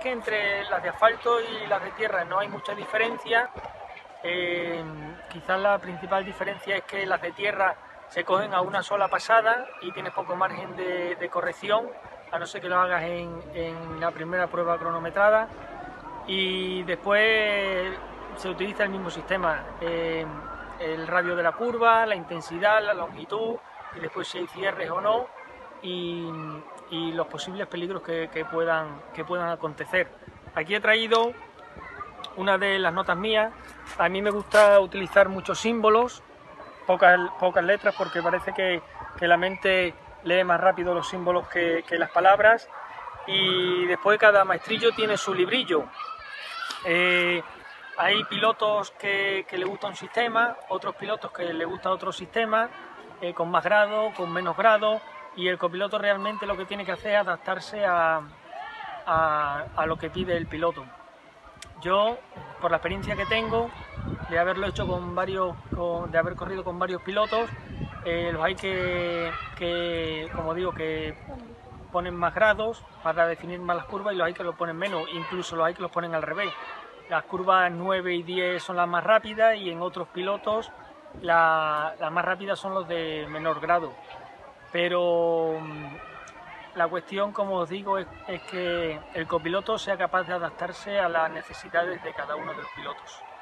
que entre las de asfalto y las de tierra no hay mucha diferencia. Quizás la principal diferencia es que las de tierra se cogen a una sola pasada y tienes poco margen de corrección, a no ser que lo hagas en la primera prueba cronometrada. Y después se utiliza el mismo sistema, el radio de la curva, la intensidad, la longitud, y después si hay cierres o no, y los posibles peligros que puedan acontecer. Aquí he traído una de las notas mías. A mí me gusta utilizar muchos símbolos, pocas letras, porque parece que la mente lee más rápido los símbolos que las palabras. Y después cada maestrillo tiene su librillo. Hay pilotos que le gusta un sistema, otros pilotos que le gusta otro sistema, con más grado, con menos grado, y el copiloto realmente lo que tiene que hacer es adaptarse a lo que pide el piloto. Yo, por la experiencia que tengo, de haberlo hecho de haber corrido con varios pilotos, los hay que, como digo, que ponen más grados para definir más las curvas, y los hay que lo ponen menos, incluso los hay que los ponen al revés. Las curvas 9 y 10 son las más rápidas, y en otros pilotos las más rápidas son los de menor grado. Pero la cuestión, como os digo, es que el copiloto sea capaz de adaptarse a las necesidades de cada uno de los pilotos.